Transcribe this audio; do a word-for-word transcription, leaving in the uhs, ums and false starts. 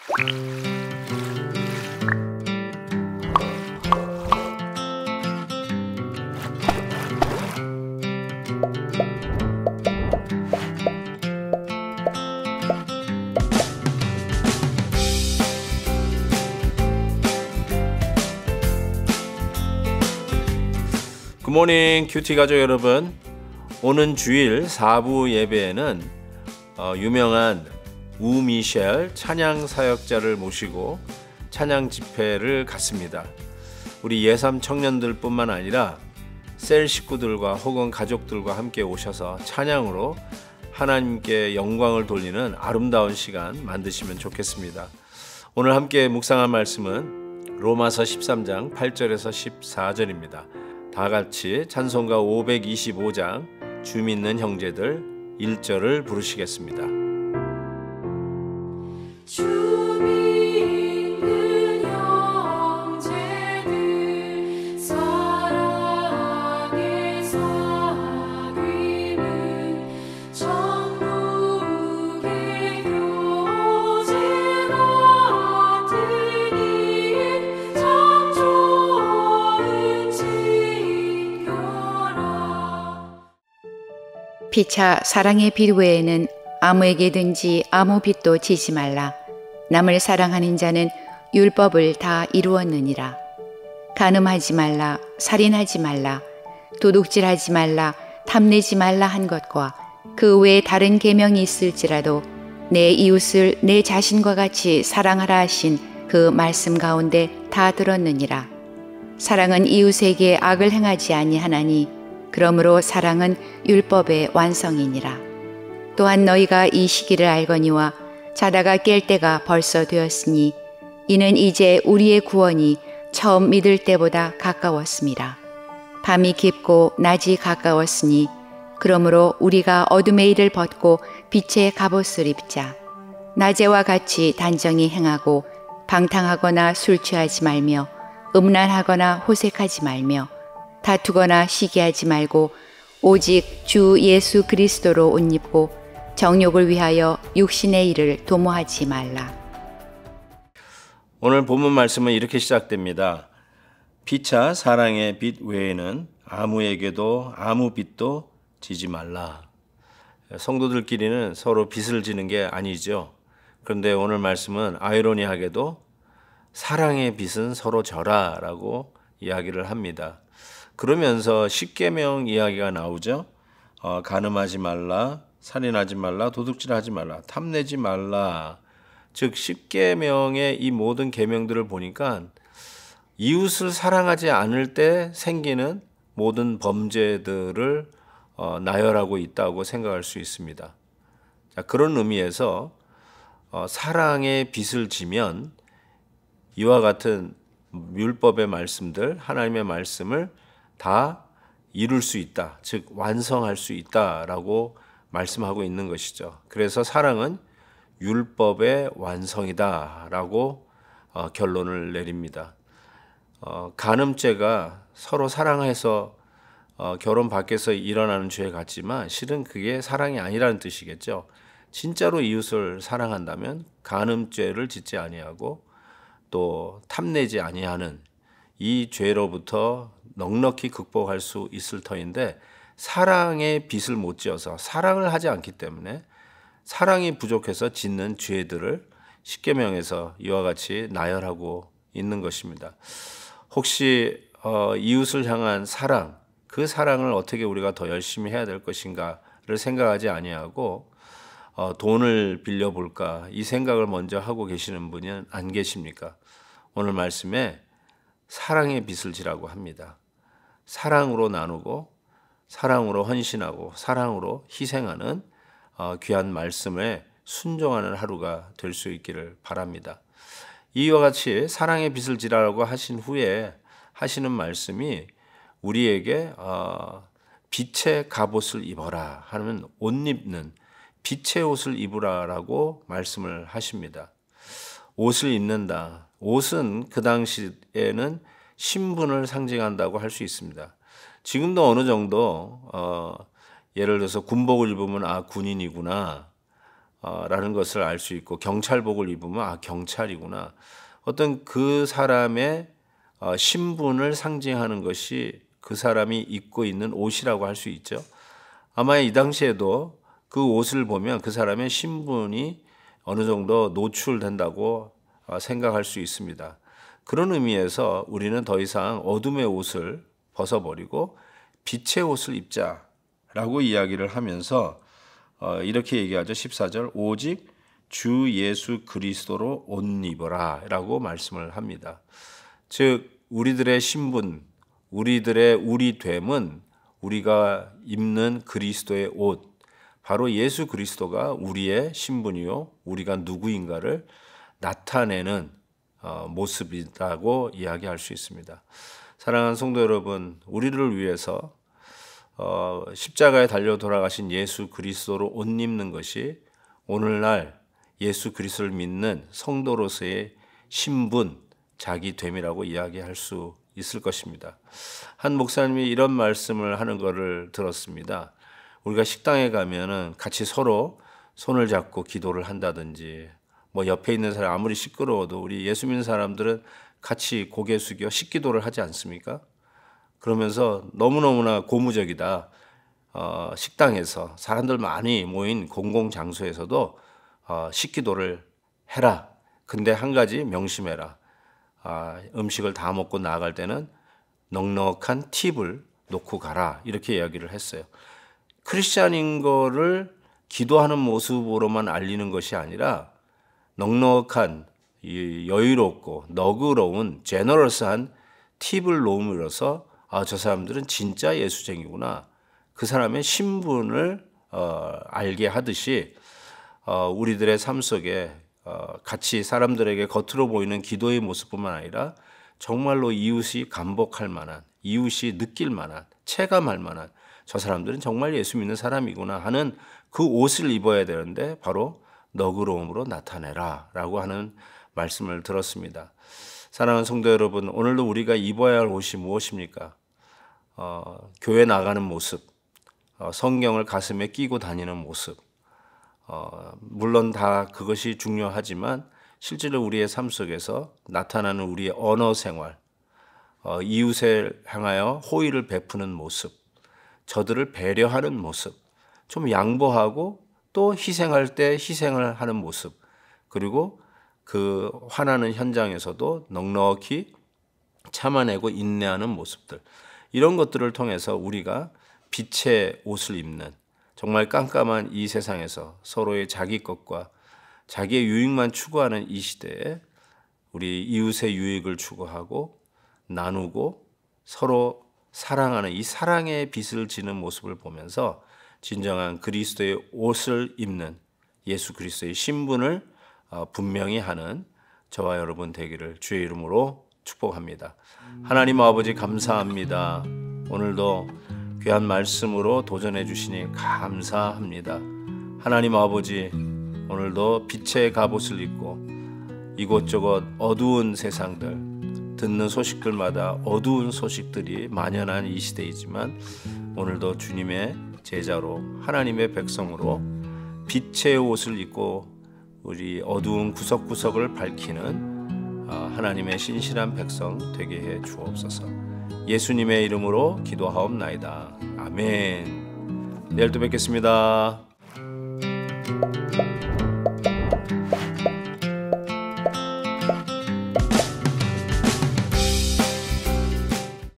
굿모닝 큐티 가족 여러분, 오는 주일 사 부 예배에는 어, 유명한 우미셸 찬양 사역자를 모시고 찬양 집회를 갖습니다. 우리 예삼 청년들 뿐만 아니라 셀 식구들과 혹은 가족들과 함께 오셔서 찬양으로 하나님께 영광을 돌리는 아름다운 시간 만드시면 좋겠습니다. 오늘 함께 묵상할 말씀은 로마서 십삼 장 팔 절에서 십사 절입니다. 다 같이 찬송가 오백이십오 장 주 믿는 형제들 일 절을 부르시겠습니다. 주 믿는 형제들 사랑의 사귐은 천국의 교제 같으니 참 좋은 친교라. 피차 사랑의 빛 외에는 아무에게든지 아무 빚도 지지 말라. 남을 사랑하는 자는 율법을 다 이루었느니라. 간음하지 말라, 살인하지 말라, 도둑질하지 말라, 탐내지 말라 한 것과 그 외에 다른 계명이 있을지라도 내 이웃을 내 자신과 같이 사랑하라 하신 그 말씀 가운데 다 들었느니라. 사랑은 이웃에게 악을 행하지 아니하나니 그러므로 사랑은 율법의 완성이니라. 또한 너희가 이 시기를 알거니와 자다가 깰 때가 벌써 되었으니 이는 이제 우리의 구원이 처음 믿을 때보다 가까웠습니다. 밤이 깊고 낮이 가까웠으니 그러므로 우리가 어둠의 일을 벗고 빛의 갑옷을 입자. 낮에와 같이 단정히 행하고 방탕하거나 술 취하지 말며 음란하거나 호색하지 말며 다투거나 시기하지 말고 오직 주 예수 그리스도로 옷 입고 정욕을 위하여 육신의 일을 도모하지 말라. 오늘 본문 말씀은 이렇게 시작됩니다. 피차 사랑의 빛 외에는 아무에게도 아무 빚도 지지 말라. 성도들끼리는 서로 빚을 지는 게 아니죠. 그런데 오늘 말씀은 아이러니하게도 사랑의 빚은 서로 져라라고 이야기를 합니다. 그러면서 십계명 이야기가 나오죠. 어, 간음하지 말라, 살인하지 말라, 도둑질하지 말라, 탐내지 말라. 즉 십계명의 이 모든 계명들을 보니까 이웃을 사랑하지 않을 때 생기는 모든 범죄들을 어, 나열하고 있다고 생각할 수 있습니다. 자, 그런 의미에서 어, 사랑의 빚을 지면 이와 같은 율법의 말씀들, 하나님의 말씀을 다 이룰 수 있다, 즉 완성할 수 있다라고 말씀하고 있는 것이죠. 그래서 사랑은 율법의 완성이다라고 어, 결론을 내립니다. 어, 간음죄가 서로 사랑해서 어, 결혼 밖에서 일어나는 죄 같지만 실은 그게 사랑이 아니라는 뜻이겠죠. 진짜로 이웃을 사랑한다면 간음죄를 짓지 아니하고 또 탐내지 아니하는 이 죄로부터 넉넉히 극복할 수 있을 터인데 사랑의 빚을 못 지어서 사랑을 하지 않기 때문에 사랑이 부족해서 짓는 죄들을 십계명에서 이와 같이 나열하고 있는 것입니다. 혹시 어, 이웃을 향한 사랑, 그 사랑을 어떻게 우리가 더 열심히 해야 될 것인가를 생각하지 아니하고 어, 돈을 빌려볼까 이 생각을 먼저 하고 계시는 분은 안 계십니까? 오늘 말씀에 사랑의 빚을 지라고 합니다. 사랑으로 나누고 사랑으로 헌신하고 사랑으로 희생하는 어, 귀한 말씀에 순종하는 하루가 될 수 있기를 바랍니다. 이와 같이 사랑의 빚을 지라고 하신 후에 하시는 말씀이 우리에게 어, 빛의 갑옷을 입어라 하는 옷 입는 빛의 옷을 입으라라고 말씀을 하십니다. 옷을 입는다. 옷은 그 당시에는 신분을 상징한다고 할 수 있습니다. 지금도 어느 정도 어, 예를 들어서 군복을 입으면 아 군인이구나, 라는 것을 알 수 있고, 경찰복을 입으면 아 경찰이구나, 어떤 그 사람의 신분을 상징하는 것이 그 사람이 입고 있는 옷이라고 할 수 있죠. 아마 이 당시에도 그 옷을 보면 그 사람의 신분이 어느 정도 노출된다고 생각할 수 있습니다. 그런 의미에서 우리는 더 이상 어둠의 옷을 벗어버리고 빛의 옷을 입자라고 이야기를 하면서 이렇게 얘기하죠. 십사 절, 오직 주 예수 그리스도로 옷 입어라 라고 말씀을 합니다. 즉 우리들의 신분, 우리들의 우리됨은 우리가 입는 그리스도의 옷, 바로 예수 그리스도가 우리의 신분이요 우리가 누구인가를 나타내는 모습이라고 이야기할 수 있습니다. 사랑하는 성도 여러분, 우리를 위해서 십자가에 달려 돌아가신 예수 그리스도로 옷 입는 것이 오늘날 예수 그리스도를 믿는 성도로서의 신분, 자기됨이라고 이야기할 수 있을 것입니다. 한 목사님이 이런 말씀을 하는 것을 들었습니다. 우리가 식당에 가면은 같이 서로 손을 잡고 기도를 한다든지, 뭐 옆에 있는 사람 아무리 시끄러워도 우리 예수 믿는 사람들은 같이 고개 숙여 식기도를 하지 않습니까? 그러면서 너무너무나 고무적이다. 어, 식당에서 사람들 많이 모인 공공장소에서도 어, 식기도를 해라. 근데 한 가지 명심해라. 아, 음식을 다 먹고 나갈 때는 넉넉한 팁을 놓고 가라. 이렇게 이야기를 했어요. 크리스찬인 거를 기도하는 모습으로만 알리는 것이 아니라 넉넉한 여유롭고 너그러운 제너러스한 팁을 놓음으로써 아, 저 사람들은 진짜 예수쟁이구나, 그 사람의 신분을 어, 알게 하듯이 어, 우리들의 삶 속에 어, 같이 사람들에게 겉으로 보이는 기도의 모습뿐만 아니라 정말로 이웃이 감복할 만한, 이웃이 느낄 만한, 체감할 만한 저 사람들은 정말 예수 믿는 사람이구나 하는 그 옷을 입어야 되는데 바로 너그러움으로 나타내라 라고 하는 말씀을 들었습니다. 사랑하는 성도 여러분, 오늘도 우리가 입어야 할 옷이 무엇입니까? 어, 교회 나가는 모습, 어, 성경을 가슴에 끼고 다니는 모습, 어, 물론 다 그것이 중요하지만 실제로 우리의 삶 속에서 나타나는 우리의 언어 생활, 어, 이웃을 향하여 호의를 베푸는 모습, 저들을 배려하는 모습, 좀 양보하고 또 희생할 때 희생을 하는 모습, 그리고 그 화나는 현장에서도 넉넉히 참아내고 인내하는 모습들, 이런 것들을 통해서 우리가 빛의 옷을 입는, 정말 깜깜한 이 세상에서 서로의 자기 것과 자기의 유익만 추구하는 이 시대에 우리 이웃의 유익을 추구하고 나누고 서로 사랑하는 이 사랑의 빛을 지는 모습을 보면서 진정한 그리스도의 옷을 입는, 예수 그리스도의 신분을 분명히 하는 저와 여러분 되기를 주의 이름으로 축복합니다. 하나님 아버지 감사합니다. 오늘도 귀한 말씀으로 도전해 주시니 감사합니다. 하나님 아버지, 오늘도 빛의 갑옷을 입고 이곳저곳 어두운 세상들, 듣는 소식들마다 어두운 소식들이 만연한 이 시대이지만 오늘도 주님의 제자로, 하나님의 백성으로 빛의 옷을 입고 우리 어두운 구석구석을 밝히는 하나님의 신실한 백성 되게 해 주옵소서. 예수님의 이름으로 기도하옵나이다. 아멘. 내일 또 뵙겠습니다.